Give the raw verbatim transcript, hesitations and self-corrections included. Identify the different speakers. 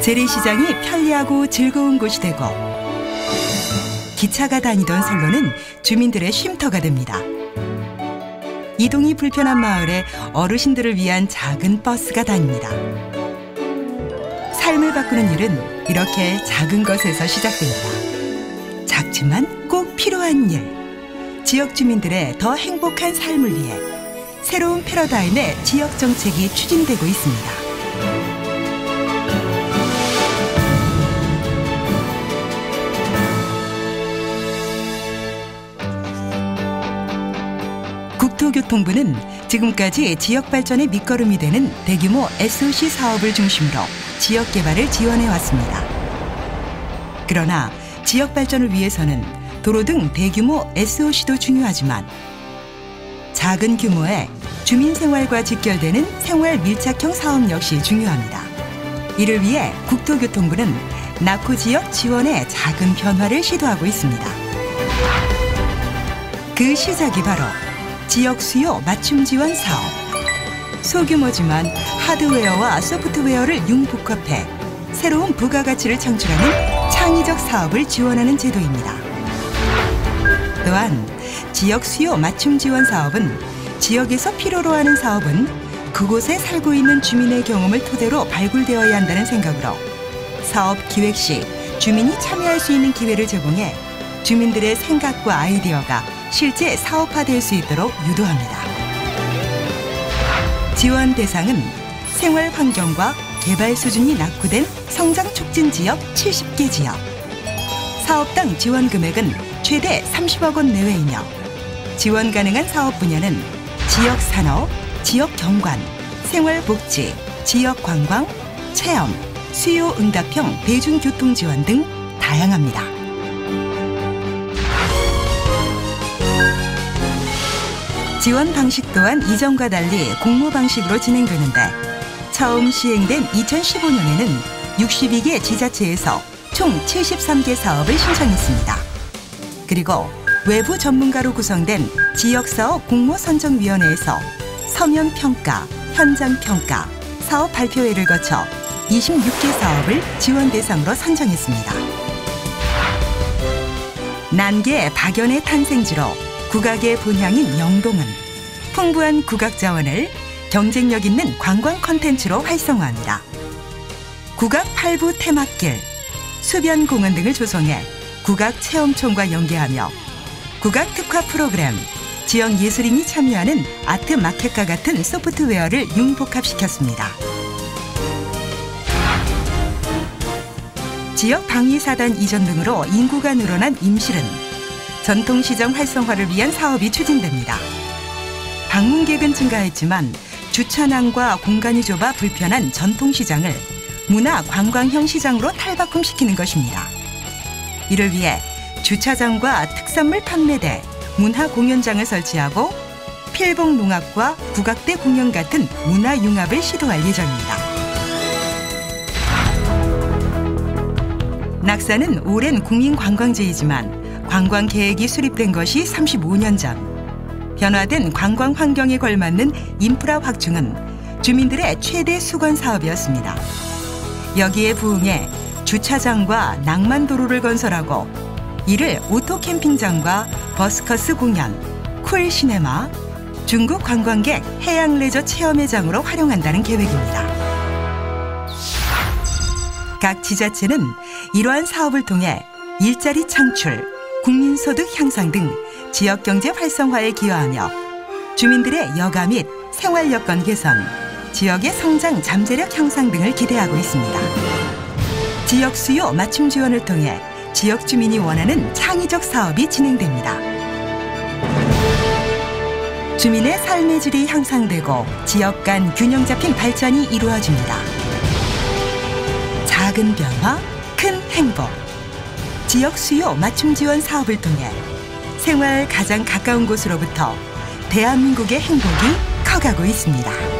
Speaker 1: 재래시장이 편리하고 즐거운 곳이 되고 기차가 다니던 선로는 주민들의 쉼터가 됩니다. 이동이 불편한 마을에 어르신들을 위한 작은 버스가 다닙니다. 삶을 바꾸는 일은 이렇게 작은 것에서 시작됩니다. 작지만 꼭 필요한 일. 지역 주민들의 더 행복한 삶을 위해 새로운 패러다임의 지역 정책이 추진되고 있습니다. 국토교통부는 지금까지 지역 발전의 밑거름이 되는 대규모 에스오씨 사업을 중심으로 지역 개발을 지원해 왔습니다. 그러나 지역 발전을 위해서는 도로 등 대규모 에스오씨도 중요하지만 작은 규모의 주민 생활과 직결되는 생활 밀착형 사업 역시 중요합니다. 이를 위해 국토교통부는 낙후 지역 지원의 작은 변화를 시도하고 있습니다. 그 시작이 바로 지역 수요 맞춤 지원 사업. 소규모지만 하드웨어와 소프트웨어를 융복합해 새로운 부가가치를 창출하는 창의적 사업을 지원하는 제도입니다. 또한 지역 수요 맞춤 지원 사업은 지역에서 필요로 하는 사업은 그곳에 살고 있는 주민의 경험을 토대로 발굴되어야 한다는 생각으로 사업 기획 시 주민이 참여할 수 있는 기회를 제공해 주민들의 생각과 아이디어가 실제 사업화될 수 있도록 유도합니다. 지원 대상은 생활 환경과 개발 수준이 낙후된 성장 촉진 지역 칠십 개 지역. 사업당 지원 금액은 최대 삼십억 원 내외이며 지원 가능한 사업 분야는 지역 산업, 지역 경관, 생활복지, 지역 관광, 체험, 수요 응답형 대중교통 지원 등 다양합니다. 지원 방식 또한 이전과 달리 공모 방식으로 진행되는데 처음 시행된 이천십오 년에는 육십이 개 지자체에서 총 칠십삼 개 사업을 신청했습니다. 그리고 외부 전문가로 구성된 지역사업 공모선정위원회에서 서면평가, 현장평가, 사업 발표회를 거쳐 이십육 개 사업을 지원 대상으로 선정했습니다. 난계 박연의 탄생지로 국악의 본향인 영동은 풍부한 국악 자원을 경쟁력 있는 관광 콘텐츠로 활성화합니다. 국악 팔 부 테마길, 수변 공원 등을 조성해 국악 체험촌과 연계하며 국악 특화 프로그램, 지역 예술인이 참여하는 아트 마켓과 같은 소프트웨어를 융복합시켰습니다. 지역 방위사단 이전 등으로 인구가 늘어난 임실은 전통시장 활성화를 위한 사업이 추진됩니다. 방문객은 증가했지만 주차난과 공간이 좁아 불편한 전통시장을 문화관광형 시장으로 탈바꿈시키는 것입니다. 이를 위해 주차장과 특산물 판매대, 문화공연장을 설치하고 필봉농악과 국악대 공연 같은 문화융합을 시도할 예정입니다. 낙산은 오랜 국민관광지이지만 관광 계획이 수립된 것이 삼십오 년 전. 변화된 관광 환경에 걸맞는 인프라 확충은 주민들의 최대 수건 사업이었습니다. 여기에 부응해 주차장과 낭만도로를 건설하고 이를 오토캠핑장과 버스커스 공연, 쿨 시네마, 중국 관광객 해양 레저 체험회장으로 활용한다는 계획입니다. 각 지자체는 이러한 사업을 통해 일자리 창출, 국민소득 향상 등 지역경제 활성화에 기여하며 주민들의 여가 및 생활 여건 개선, 지역의 성장 잠재력 향상 등을 기대하고 있습니다. 지역 수요 맞춤 지원을 통해 지역 주민이 원하는 창의적 사업이 진행됩니다. 주민의 삶의 질이 향상되고 지역 간 균형 잡힌 발전이 이루어집니다. 작은 변화, 큰 행복. 지역 수요 맞춤 지원 사업을 통해 생활 가장 가까운 곳으로부터 대한민국의 행복이 커가고 있습니다.